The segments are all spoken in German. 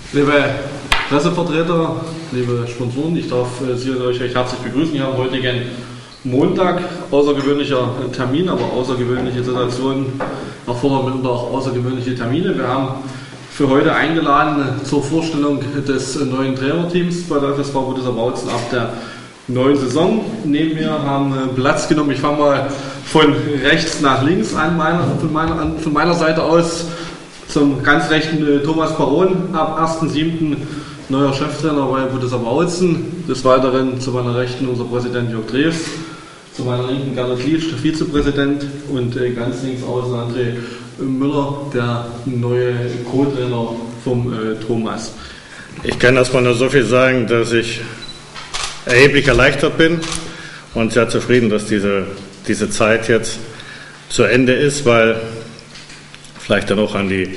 Liebe Pressevertreter, liebe Sponsoren, ich darf Sie und euch recht herzlich begrüßen hier am heutigen Montag. Außergewöhnlicher Termin, aber außergewöhnliche Situationen erfordern mitunter auch außergewöhnliche Termine. Wir haben für heute eingeladen zur Vorstellung des neuen Trainerteams bei der FSV Bundesliga Bautzen ab der neuen Saison. Neben mir haben Platz genommen, ich fange mal von rechts nach links an, von meiner Seite aus. Zum ganz rechten Thomas Baron, ab 1.7. neuer Cheftrainer bei Bundesliga Bautzen. Des Weiteren zu meiner Rechten unser Präsident Jörg Drews, zu meiner Linken Gernot Lietsch, der Vizepräsident, und ganz links außen André Müller, der neue Co-Trainer vom Thomas. Ich kann erstmal nur so viel sagen, dass ich erheblich erleichtert bin und sehr zufrieden, dass diese Zeit jetzt zu Ende ist, weil vielleicht dann auch an die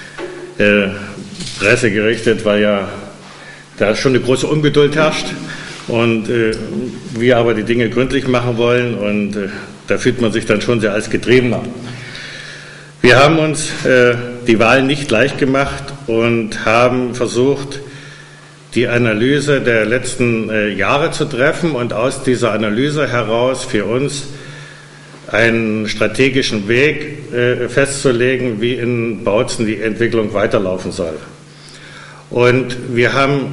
Presse gerichtet, weil ja da schon eine große Ungeduld herrscht und wir aber die Dinge gründlich machen wollen, und da fühlt man sich dann schon sehr als Getriebener. Wir haben uns die Wahl nicht leicht gemacht und haben versucht, die Analyse der letzten Jahre zu treffen und aus dieser Analyse heraus für uns einen strategischen Weg festzulegen, wie in Bautzen die Entwicklung weiterlaufen soll. Und wir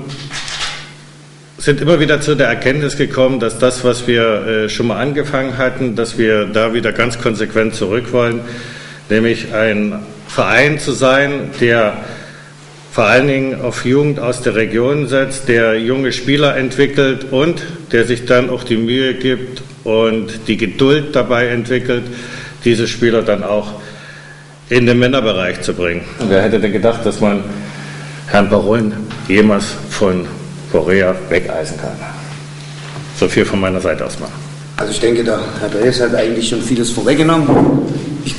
sind immer wieder zu der Erkenntnis gekommen, dass das, was wir schon mal angefangen hatten, dass wir da wieder ganz konsequent zurück wollen, nämlich ein Verein zu sein, der vor allen Dingen auf Jugend aus der Region setzt, der junge Spieler entwickelt und der sich dann auch die Mühe gibt und die Geduld dabei entwickelt, diese Spieler dann auch in den Männerbereich zu bringen. Wer hätte denn gedacht, dass man Herrn Baron jemals von Korea wegeisen kann? So viel von meiner Seite aus mal. Also ich denke, der Herr Drews hat eigentlich schon vieles vorweggenommen. Ich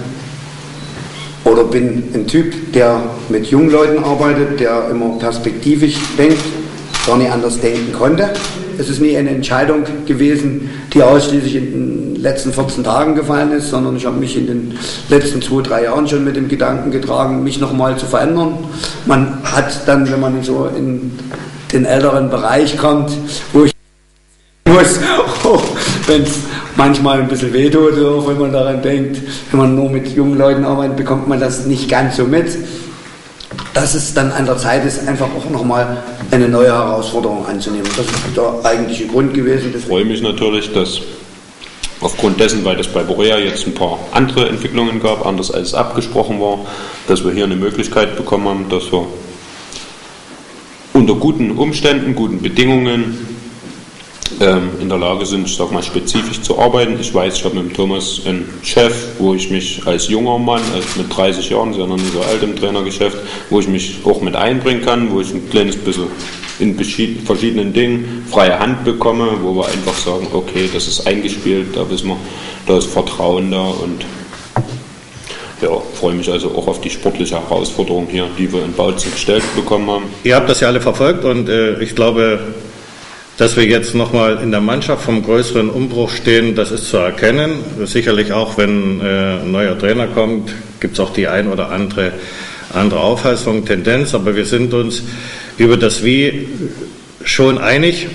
bin ein Typ, der mit jungen Leuten arbeitet, der immer perspektivisch denkt, gar nicht anders denken konnte. Es ist nie eine Entscheidung gewesen, die ausschließlich in den letzten 14 Tagen gefallen ist, sondern ich habe mich in den letzten 2-3 Jahren schon mit dem Gedanken getragen, mich nochmal zu verändern. Man hat dann, wenn man so in den älteren Bereich kommt, wo ich muss, wenn es manchmal ein bisschen wehtut, auch wenn man daran denkt, wenn man nur mit jungen Leuten arbeitet, bekommt man das nicht ganz so mit. Dass es dann an der Zeit ist, einfach auch nochmal eine neue Herausforderung anzunehmen. Das ist der eigentliche Grund gewesen. Ich freue mich natürlich, dass aufgrund dessen, weil es bei Borea jetzt ein paar andere Entwicklungen gab, anders als abgesprochen war, dass wir hier eine Möglichkeit bekommen haben, dass wir unter guten Umständen, guten Bedingungen in der Lage sind, ich sag mal, spezifisch zu arbeiten. Ich weiß, ich habe mit dem Thomas einen Chef, wo ich mich als junger Mann, also mit 30 Jahren, ist ja noch nicht so alt im Trainergeschäft, wo ich mich auch mit einbringen kann, wo ich ein kleines bisschen in verschiedenen Dingen freie Hand bekomme, wo wir einfach sagen, okay, das ist eingespielt, da wissen wir, da ist Vertrauen da, und ja, freue mich also auch auf die sportliche Herausforderung hier, die wir in Bautzen gestellt bekommen haben. Ihr habt das ja alle verfolgt, und ich glaube, dass wir jetzt nochmal in der Mannschaft vom größeren Umbruch stehen, das ist zu erkennen. Sicherlich auch, wenn ein neuer Trainer kommt, gibt es auch die ein oder andere Auffassung, Tendenz, aber wir sind uns über das Wie schon einig,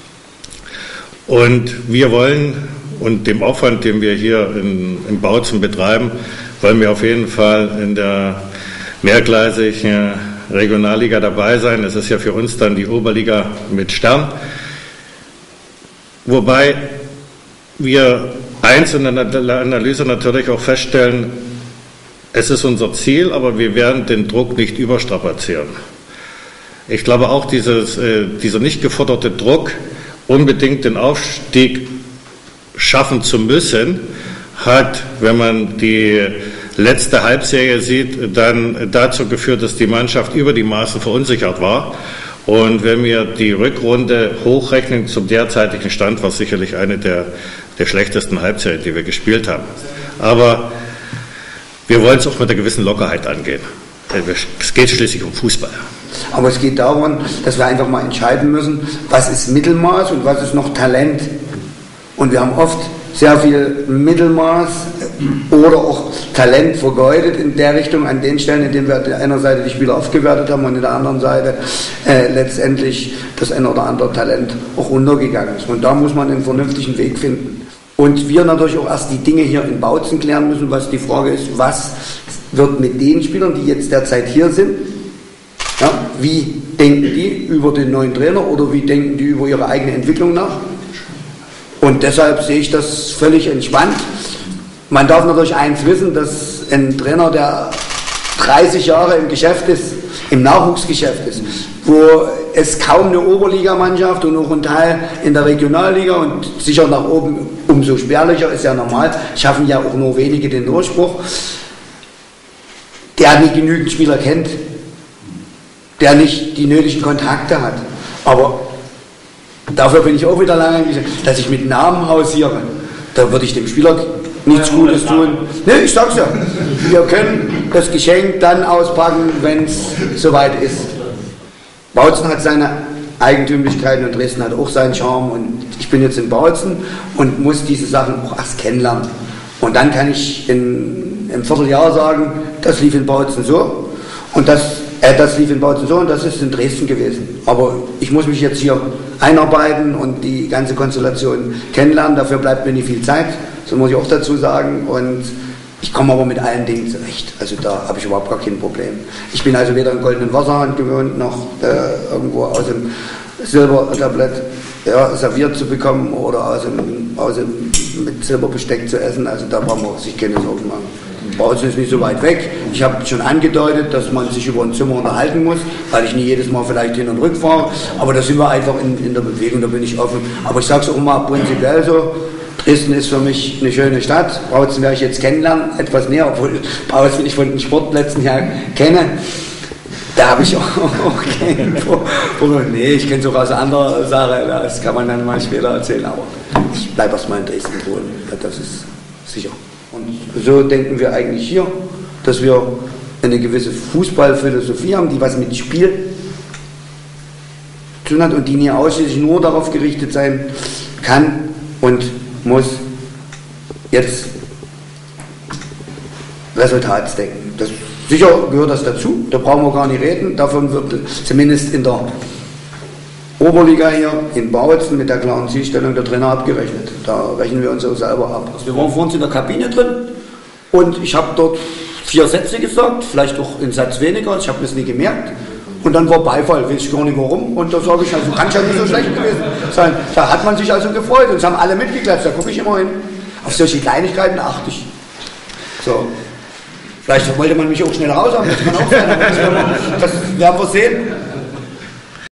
und wir wollen, und dem Aufwand, den wir hier in Bautzen betreiben, wollen wir auf jeden Fall in der mehrgleisigen Regionalliga dabei sein. Es ist ja für uns dann die Oberliga mit Stern. Wobei wir eins in der Analyse natürlich auch feststellen, es ist unser Ziel, aber wir werden den Druck nicht überstrapazieren. Ich glaube auch, dieser nicht geforderte Druck, unbedingt den Aufstieg schaffen zu müssen, hat, wenn man die letzte Halbserie sieht, dann dazu geführt, dass die Mannschaft über die Maßen verunsichert war. Und wenn wir die Rückrunde hochrechnen zum derzeitigen Stand, war es sicherlich eine der schlechtesten Halbserien, die wir gespielt haben. Aber wir wollen es auch mit einer gewissen Lockerheit angehen. Es geht schließlich um Fußball. Aber es geht darum, dass wir einfach mal entscheiden müssen, was ist Mittelmaß und was ist noch Talent. Und wir haben oft sehr viel Mittelmaß oder auch Talent vergeudet in der Richtung, an den Stellen, in denen wir an einer Seite die Spieler aufgewertet haben und in der anderen Seite letztendlich das ein oder andere Talent auch untergegangen ist. Und da muss man einen vernünftigen Weg finden. Und wir natürlich auch erst die Dinge hier in Bautzen klären müssen, was die Frage ist, was wird mit den Spielern, die jetzt derzeit hier sind, ja, wie denken die über den neuen Trainer oder wie denken die über ihre eigene Entwicklung nach? Und deshalb sehe ich das völlig entspannt. Man darf natürlich eins wissen, dass ein Trainer, der 30 Jahre im Geschäft ist, im Nachwuchsgeschäft ist, wo es kaum eine Oberligamannschaft und auch ein Teil in der Regionalliga und sicher nach oben umso spärlicher, ist ja normal, schaffen ja auch nur wenige den Durchbruch, der nicht genügend Spieler kennt, der nicht die nötigen Kontakte hat. Aber dafür bin ich auch wieder lange, dass ich mit Namen hausiere. Da würde ich dem Spieler nichts Gutes tun. Ne, ich sag's ja. Wir können das Geschenk dann auspacken, wenn es soweit ist. Bautzen hat seine Eigentümlichkeiten und Dresden hat auch seinen Charme. Und ich bin jetzt in Bautzen und muss diese Sachen auch erst kennenlernen. Und dann kann ich im Vierteljahr sagen, das lief in Bautzen so und das lief in Bautzen so und das ist in Dresden gewesen. Aber ich muss mich jetzt hier einarbeiten und die ganze Konstellation kennenlernen. Dafür bleibt mir nicht viel Zeit, so muss ich auch dazu sagen. Und ich komme aber mit allen Dingen zurecht. Also da habe ich überhaupt gar kein Problem. Ich bin also weder im goldenen Wasserhahn gewöhnt, noch irgendwo aus dem Silbertablett serviert zu bekommen oder mit Silberbesteck zu essen. Also da brauchen wir sich keine Sorgen machen. Bautzen ist nicht so weit weg. Ich habe schon angedeutet, dass man sich über ein Zimmer unterhalten muss, weil ich nie jedes Mal vielleicht hin und rück fahre. Aber da sind wir einfach in der Bewegung, da bin ich offen. Aber ich sage es auch mal prinzipiell so, Dresden ist für mich eine schöne Stadt. Bautzen werde ich jetzt kennenlernen, etwas näher, obwohl Bautzen ich von den Sportplätzen her kenne. Da habe ich auch keinen Problem. Nee, ich kenne es auch aus anderer Sache, das kann man dann mal später erzählen. Aber ich bleibe erstmal in Dresden wohnen, das ist sicher. Und so denken wir eigentlich hier, dass wir eine gewisse Fußballphilosophie haben, die was mit Spiel zu tun hat und die nie ausschließlich nur darauf gerichtet sein kann und muss jetzt Resultatsdenken. Sicher gehört das dazu, da brauchen wir gar nicht reden. Davon wird zumindest in der Oberliga hier in Bautzen mit der klaren Zielstellung der Trainer abgerechnet. Da rechnen wir uns auch selber ab. Also wir waren vor uns in der Kabine drin und ich habe dort 4 Sätze gesagt, vielleicht auch einen Satz weniger, ich habe das nie gemerkt. Und dann war Beifall, weiß ich gar nicht warum. Und da sage ich, also kann es ja nicht so schlecht gewesen sein. Da hat man sich also gefreut und es haben alle mitgeklatscht, da gucke ich immer hin. Auf solche Kleinigkeiten achte ich. So. Vielleicht wollte man mich auch schnell raus haben, das kann auch sein, aber das werden wir sehen.